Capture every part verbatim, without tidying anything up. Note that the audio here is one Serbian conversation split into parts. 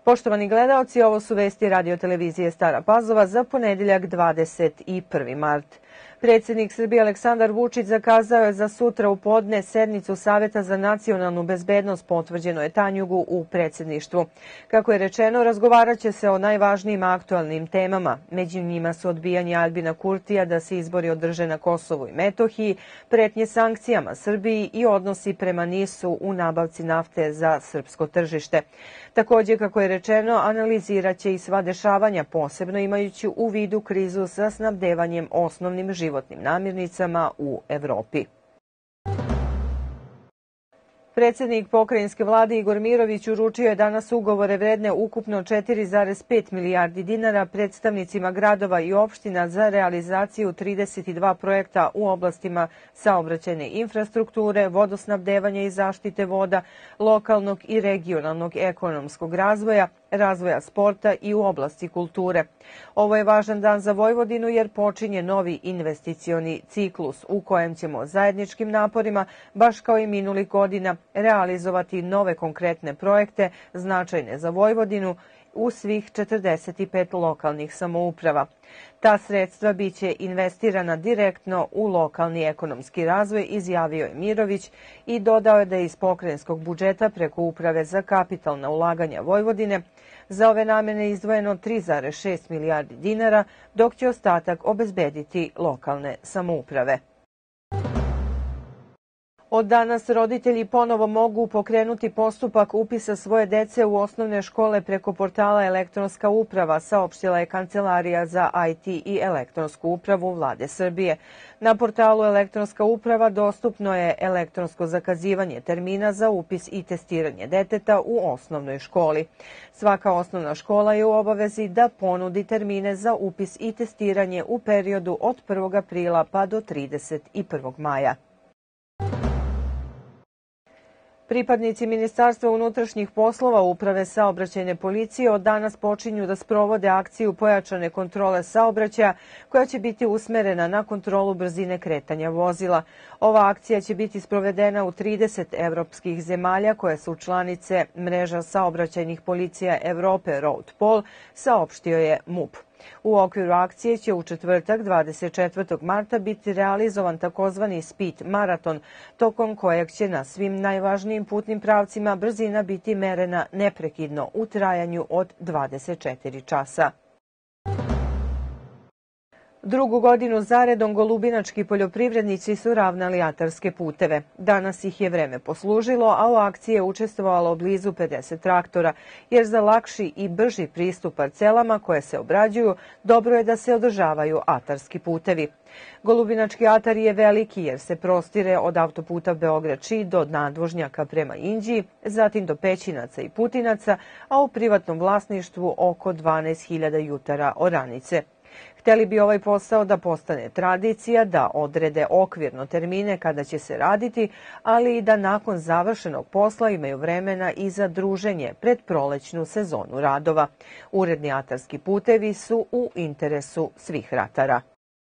Poštovani gledaoci, ovo su vesti radio televizije Stara Pazova za ponedeljak dvadeset prvi mart. Predsjednik Srbije Aleksandar Vučić zakazao je za sutra u podne sednicu Saveta za nacionalnu bezbednost, potvrđeno je Tanjugu u predsjedništvu. Kako je rečeno, razgovarat će se o najvažnijim aktualnim temama. Među njima su odbijanje Aljbina Kurtija da se izbori održe na Kosovu i Metohiji, pretnje sankcijama Srbiji i odnosi prema NIS-u u nabavci nafte za srpsko tržište. Također, kako je rečeno, analizirat će i sva dešavanja, posebno imajući u vidu krizu sa snabdevanjem osnovnim životnim namirnicama u Evropi. Predsjednik pokrajinske vlade Igor Mirović uručio je danas ugovore vredne ukupno četiri zarez pet milijardi dinara predstavnicima gradova i opština za realizaciju trideset dva projekta u oblastima saobraćajne infrastrukture, vodosnabdevanja i zaštite voda, lokalnog i regionalnog ekonomskog razvoja, razvoja sporta i u oblasti kulture. Ovo je važan dan za Vojvodinu jer počinje novi investicioni ciklus u kojem ćemo zajedničkim naporima, baš kao i minulih godina, realizovati nove konkretne projekte značajne za Vojvodinu u svih četrdeset pet lokalnih samouprava. Ta sredstva biće investirana direktno u lokalni ekonomski razvoj, izjavio je Mirović i dodao je da je iz pokrajinskog budžeta preko Uprave za kapitalna ulaganja Vojvodine za ove namene izdvojeno tri zarez šest milijardi dinara, dok će ostatak obezbediti lokalne samouprave. Od danas roditelji ponovo mogu pokrenuti postupak upisa svoje dece u osnovne škole preko portala Elektronska uprava, saopštila je Kancelarija za I T i elektronsku upravu Vlade Srbije. Na portalu Elektronska uprava dostupno je elektronsko zakazivanje termina za upis i testiranje deteta u osnovnoj školi. Svaka osnovna škola je u obavezi da ponudi termine za upis i testiranje u periodu od prvog aprila pa do trideset prvog maja. Pripadnici Ministarstva unutrašnjih poslova Uprave saobraćajne policije od danas počinju da sprovode akciju pojačane kontrole saobraćaja koja će biti usmerena na kontrolu brzine kretanja vozila. Ova akcija će biti sprovedena u trideset evropskih zemalja koje su članice mreža saobraćajnih policija Evrope Roadpol, saopštio je MUP. U okviru akcije će u četvrtak dvadeset četvrtog marta biti realizovan takozvani speed maraton, tokom kojeg će na svim najvažnijim putnim pravcima brzina biti merena neprekidno u trajanju od dvadeset četiri časa. Drugu godinu zaredom golubinački poljoprivrednici su ravnali atarske puteve. Danas ih je vreme poslužilo, a u akciji je učestvovalo blizu pedeset traktora, jer za lakši i brži pristup parcelama koje se obrađuju, dobro je da se održavaju atarski putevi. Golubinački atar je veliki jer se prostire od autoputa Beograd-Šid do nadvožnjaka prema Inđiji, zatim do Pećinaca i Putinaca, a u privatnom vlasništvu oko dvanaest hiljada jutara oranice. Hteli bi ovaj posao da postane tradicija, da odrede okvirno termine kada će se raditi, ali i da nakon završenog posla imaju vremena i za druženje pred prolećnu sezonu radova. Uredni atarski putevi su u interesu svih ratara.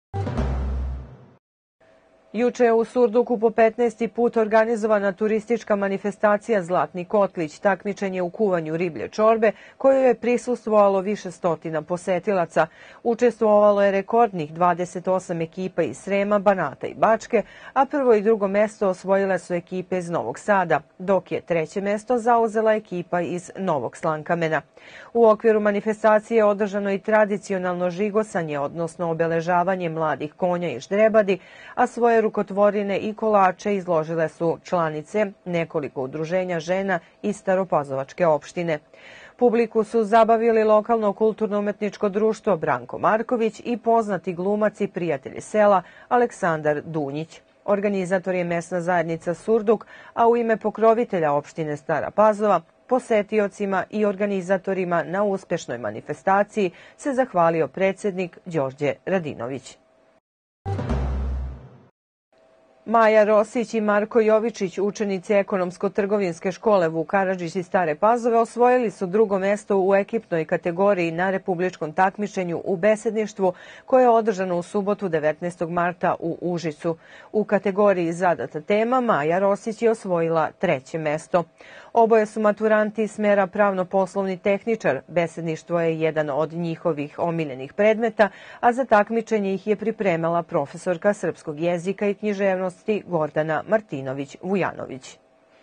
Juče je u Surduku po petnaesti put organizovana turistička manifestacija Zlatni kotlić, takmičenje u kuvanju riblje čorbe, koju je prisustvovalo više stotina posetilaca. Učestvovalo je rekordnih dvadeset osam ekipa iz Srema, Banata i Bačke, a prvo i drugo mesto osvojile su ekipe iz Novog Sada, dok je treće mesto zauzela ekipa iz Novog Slankamena. U okviru manifestacije je održano i tradicionalno žigosanje, odnosno obeležavanje mladih konja i ždrebadi, a svoje rukotvorine i kolače izložile su članice nekoliko udruženja žena iz Staropazovačke opštine. Publiku su zabavili lokalno kulturno-umetničko društvo Branko Marković i poznati glumac i prijatelji sela Aleksandar Dunjić. Organizator je mesna zajednica Surduk, a u ime pokrovitelja opštine Stara Pazova posetiocima i organizatorima na uspešnoj manifestaciji se zahvalio predsjednik Đorđe Radinović. Maja Rosić i Marko Jovičić, učenici ekonomsko-trgovinske škole Vuk Karadžić iz Stare Pazove, osvojili su drugo mesto u ekipnoj kategoriji na republičkom takmičenju u besedništvu koje je održano u subotu devetnaestog marta u Užicu. U kategoriji zadata tema Maja Rosić je osvojila treće mesto. Oboje su maturanti smera pravno-poslovni tehničar. Besedništvo je jedan od njihovih omiljenih predmeta, a za takmičenje ih je pripremala profesorka srpskog jezika i književnosti Gordana Martinović-Vujanović.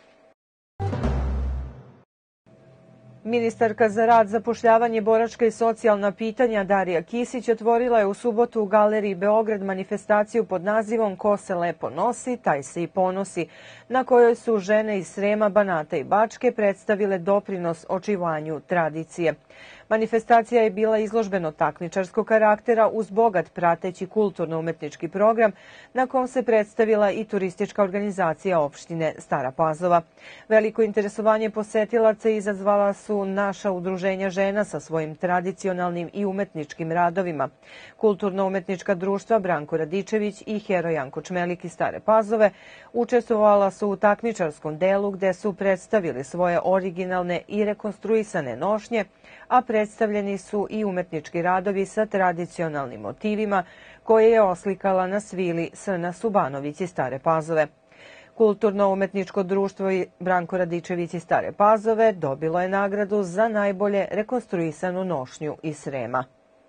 Ministarka za rad, zapošljavanje, boračka i socijalna pitanja Darija Kisić otvorila je u subotu u Galeriji Beograd manifestaciju pod nazivom Ko se lepo nosi, taj se i ponosi, na kojoj su žene iz Srema, Banata i Bačke predstavile doprinos očuvanju tradicije. Manifestacija je bila izložbeno-takmičarskog karaktera uz bogat prateći kulturno-umetnički program na kom se predstavila i turistička organizacija opštine Stara Pazova. Veliko interesovanje posetilaca izazvala su naša udruženja žena sa svojim tradicionalnim i umetničkim radovima. Kulturno-umetnička društva Branko Radičević i Hero Janko Čmelik iz Stare Pazove učestvovala su u takmičarskom delu gde su predstavili svoje originalne i rekonstruisane nošnje, a predstavljeni su i umetnički radovi sa tradicionalnim motivima koje je oslikala na svili Srna Subanović iz Stare Pazove. Kulturno-umetničko društvo Branko Radičević iz Stare Pazove dobilo je nagradu za najbolje rekonstruisanu nošnju iz Srema.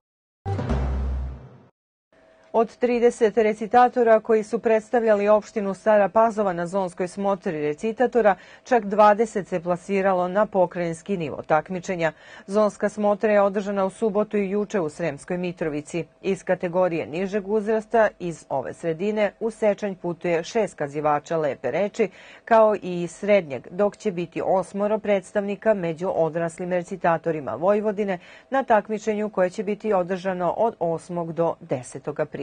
Od trideset recitatora koji su predstavljali opštinu Stara Pazova na zonskoj smotri recitatora, čak dvadeset se plasiralo na pokrajinski nivo takmičenja. Zonska smotra je održana u subotu i juče u Sremskoj Mitrovici. Iz kategorije nižeg uzrasta iz ove sredine u Sečanj putuje šest kazivača lepe reči, kao i iz srednjeg, dok će biti osmoro predstavnika među odraslim recitatorima Vojvodine na takmičenju koje će biti održano od osmog do desetog aprila.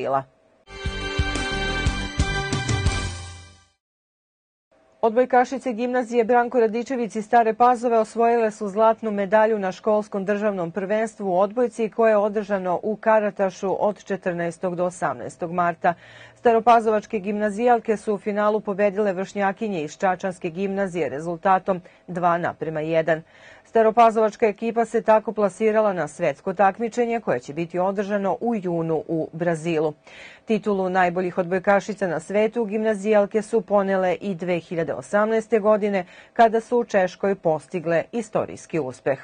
Odbojkašice gimnazije Branko Radičević iz Stare Pazove osvojile su zlatnu medalju na školskom državnom prvenstvu u odbojci koje je održano u Karatašu od četrnaestog do osamnaestog marta. Staropazovačke gimnazijalke su u finalu pobedile vršnjakinje iz Čačanske gimnazije rezultatom dva naprema jedan. Staropazovačka ekipa se tako plasirala na svetsko takmičenje koje će biti održano u junu u Brazilu. Titulu najboljih odbojkašica na svetu gimnazijalke su ponele i dve hiljade osamnaeste. godine kada su u Češkoj postigle istorijski uspeh.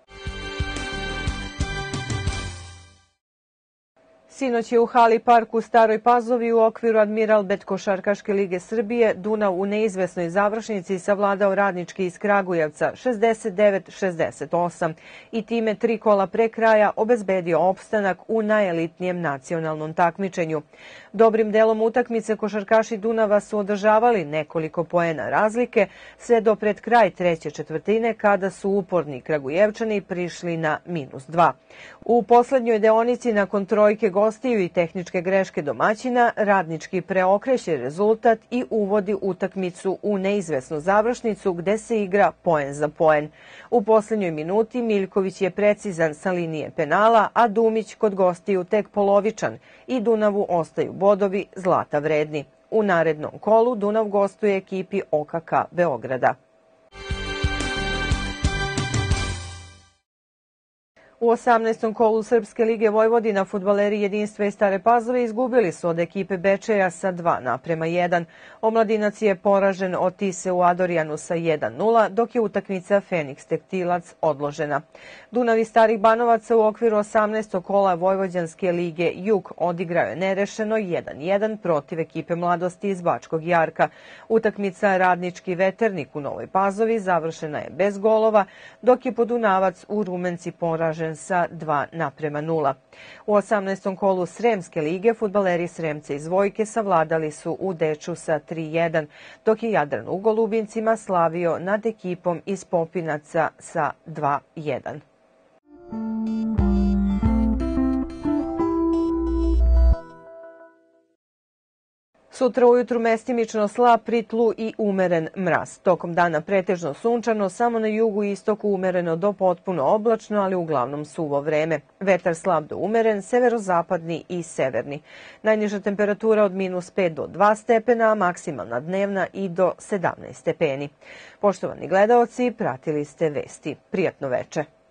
Sinoć je u hali Park u Staroj Pazovi u okviru Admiralbet košarkaške lige Srbije Dunav u neizvesnoj završnici savladao Radnički iz Kragujevca šezdeset devet šezdeset osam i time tri kola pre kraja obezbedio opstanak u najelitnijem nacionalnom takmičenju. Dobrim delom utakmice košarkaši Dunava su održavali nekoliko poena razlike sve do pred kraj treće četvrtine kada su uporni Kragujevčani prišli na minus dva. U poslednjoj deonici nakon trojke gostiju i tehničke greške domaćina, Radnički preokreće rezultat i uvodi utakmicu u neizvesnu završnicu gde se igra poen za poen. U poslednjoj minuti Miljković je precizan sa linije penala, a Dumić kod gostiju tek polovičan i Dunavu ostaju bodovi zlata vredni. U narednom kolu Dunav gostuje ekipi O K K Beograda. U osamnaestom kolu Srpske lige Vojvodina fudbaleri Jedinstva i Stare Pazove izgubili su od ekipe Bečeja sa dva naprema jedan. Omladinac je poražen od Tise u Adorijanu sa jedan nula, dok je utakmica Feniks Tekstilac odložena. Dunav iz Starih Banovaca u okviru osamnaestog kola Vojvođanske lige Jug odigrao je nerešeno jedan jedan protiv ekipe Mladosti iz Bačkog Jarka. Utakmica Radnički Veternik u Novoj Pazovi završena je bez golova, dok je Podunavac u Rumenci poražen sa dva naprema nula. U osamnaestom kolu Sremske lige fudbaleri Sremce iz Vojke savladali su u Deču sa tri jedan, dok je Jadran u Golubincima slavio nad ekipom iz Popinaca sa dva jedan. Sutra ujutru mestimično slab pri tlu i umeren mraz. Tokom dana pretežno sunčano, samo na jugu i istoku umereno do potpuno oblačno, ali uglavnom suvo vreme. Vetar slab do umeren, severozapadni i severni. Najniža temperatura od minus pet do dva stepena, a maksimalna dnevna i do sedamnaest stepeni. Poštovani gledaoci, pratili ste vesti. Prijatno veče.